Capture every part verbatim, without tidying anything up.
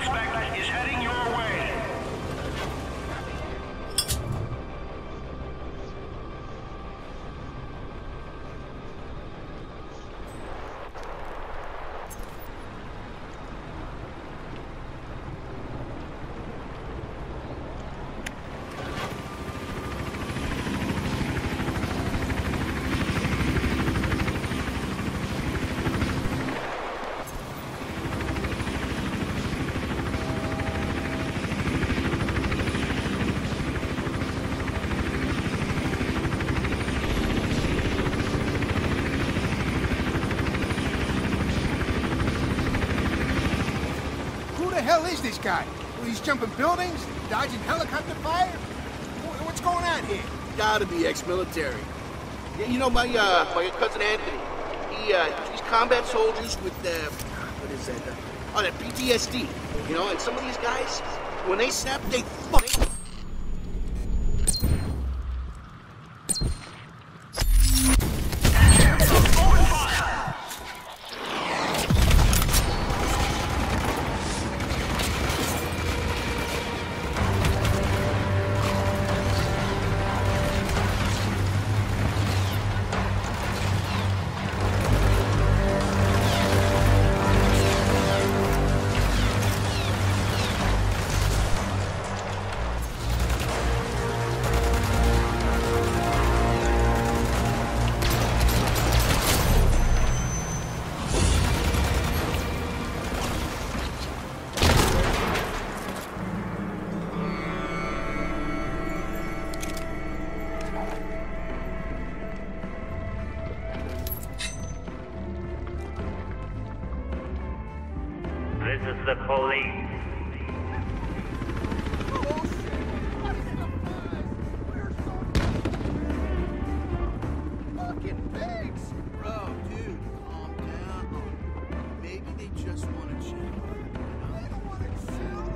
suspect is heading your way. Who the hell is this guy? Well, he's jumping buildings, dodging helicopter fire? Wh- What's going on here? Gotta be ex-military. Yeah, you know, my uh, my cousin Anthony, he uh, he's combat soldiers with uh, what is that? Uh, oh, that P T S D. You know, and some of these guys, when they snap, they fuck. This is the police. Fucking pigs! Bro, dude, calm down. Maybe they just want to chill. I don't want to chill.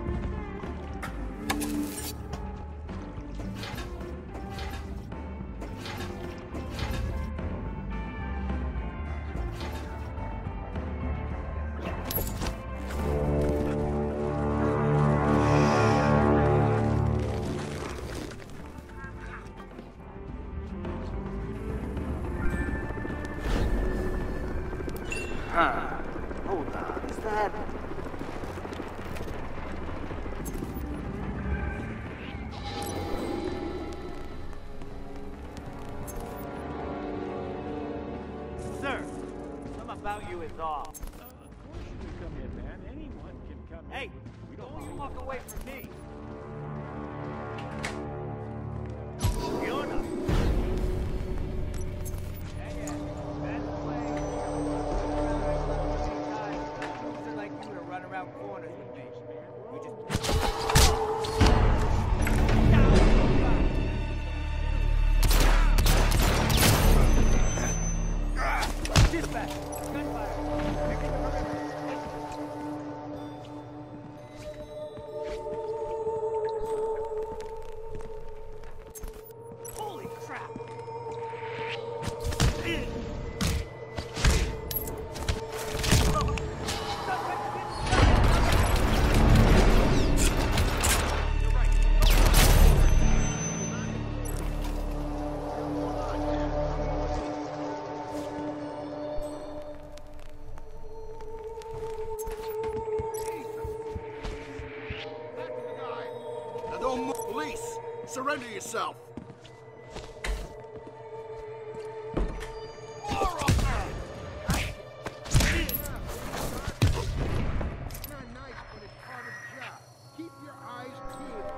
Huh. Hold on. Is that... Sir, some about you is off. Uh, of course you can come in, man. Anyone can come in. Hey, We don't mind. you walk away from me. You're not. Yeah, yeah. That's the way. Loser like you to run around corners with me. You just... Dispatch! Gunfire! Picking the perimeter. Holy crap! Now don't move. Police, surrender yourself. It's not nice, but it's part of the job. Keep your eyes peeled.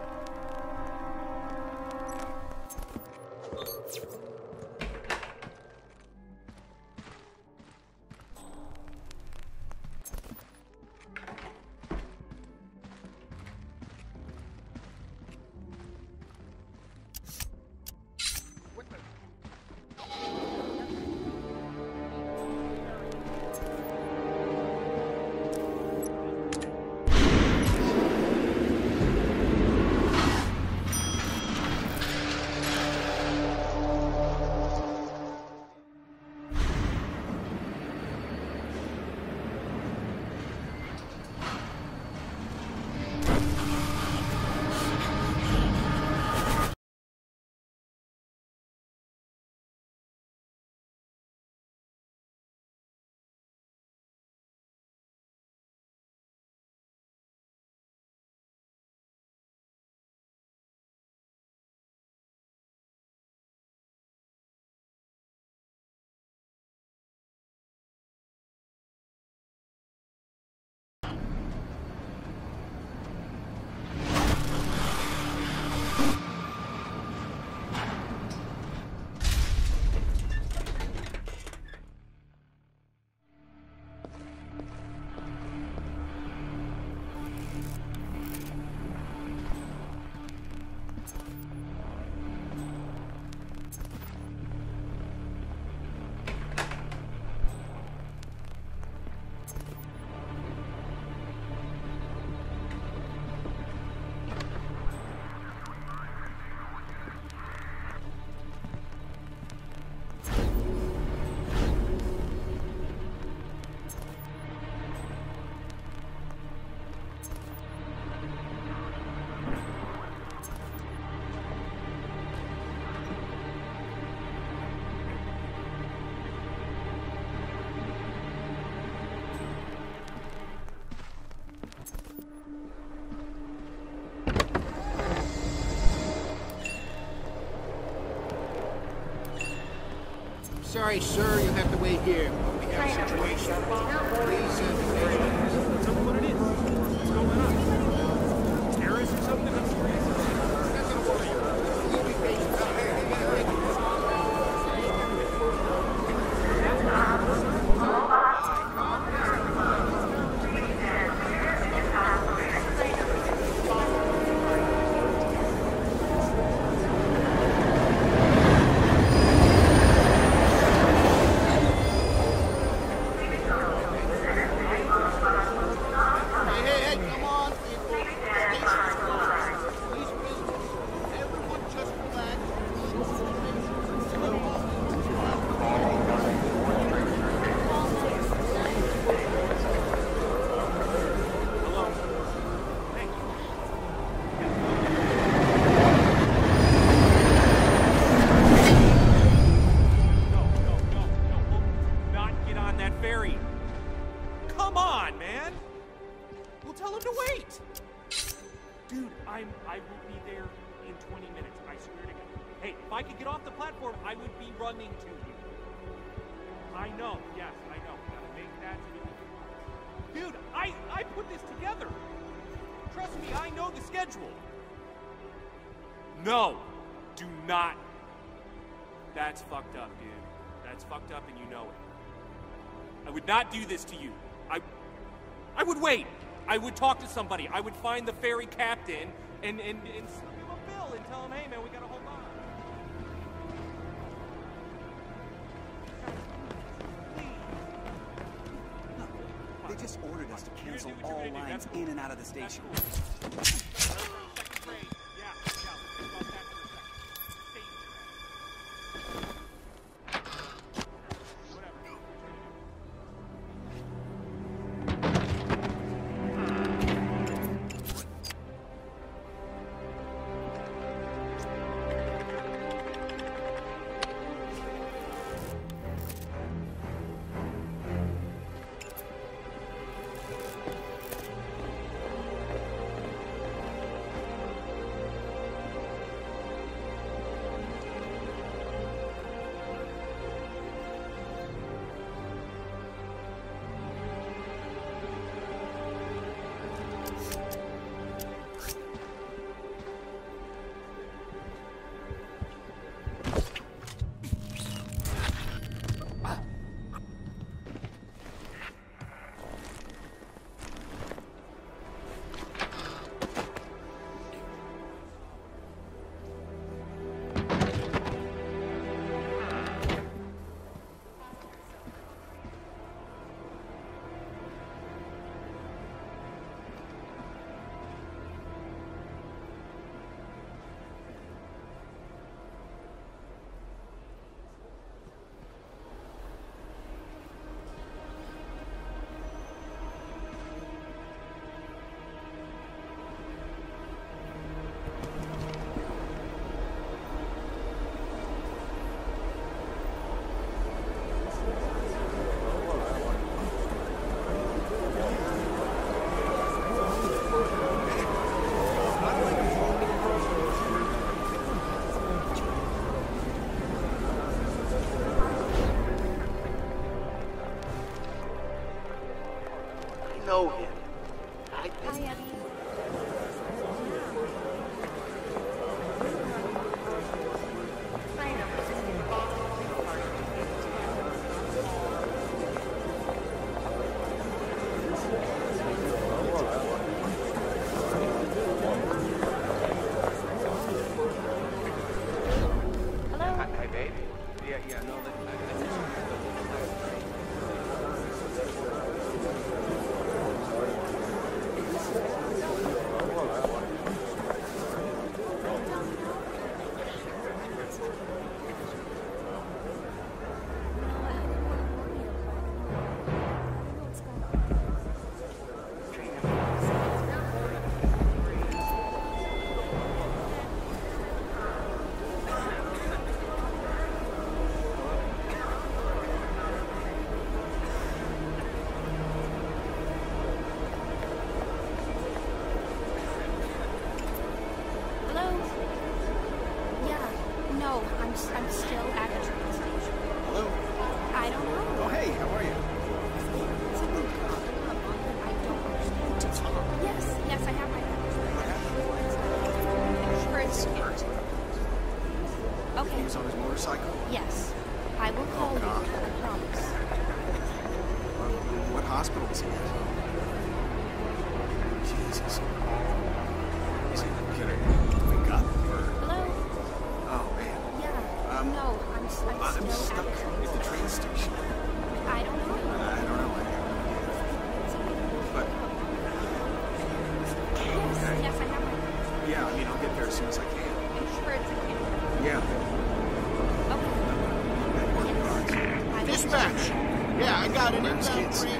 Sorry, sir, you'll have to wait here. We have a situation. Please, uh, Tell me what it is. What's going on? Terrorists or something? I'm curious. nothing to worry about. Please be patient. Hey, hey, hey, hey. Hey, hey, hey, come on, people. The station's closed. Please business. Everyone just relax. Hello? Thank you. No, no, no, no. We'll not get on that ferry. Come on, man. We'll tell him to wait. Dude, I'm I will be there in twenty minutes. I swear to God. Hey, if I could get off the platform, I would be running to you. I know. Yes, I know. Gotta make that. Dude, I I put this together. Trust me, I know the schedule. No, do not. That's fucked up, dude. That's fucked up, and you know it. I would not do this to you. I, I would wait. I would talk to somebody. I would find the ferry captain and and and send him a bill and tell him, hey man, we gotta hold on. They just ordered us to cancel You're gonna do what all you're gonna do. lines That's cool. in and out of the That's station. cool. Second grade. Yeah, yeah. Think about that for a second. Stage whatever. know him. I, Hi, Abby. My number's in here. Hello? Hi, hi, babe. Yeah, yeah, no, that, I, I just... Hello? Yeah. No, I'm, s- I'm still at the train station. Hello? don't know. Oh, hey, how are you? Something come up that I don't understand. To Tom. Yes, yes, I have my Chris. He Okay, was on his motorcycle? yes. I will call you, God. I promise. Well, what hospital was he at? Jesus. Is he gonna wake up or? Hello? Oh, man. Yeah. Um, no, I'm, s- I'm I'm still stuck at at the train station. I don't know. I don't know. But, Yes, Okay. yes, I have my yeah, I mean, I'll get there as soon as I can. insurance account. Yeah. Okay. Yes. I will- Dispatch! Yeah, I got an Where's inbound kids? train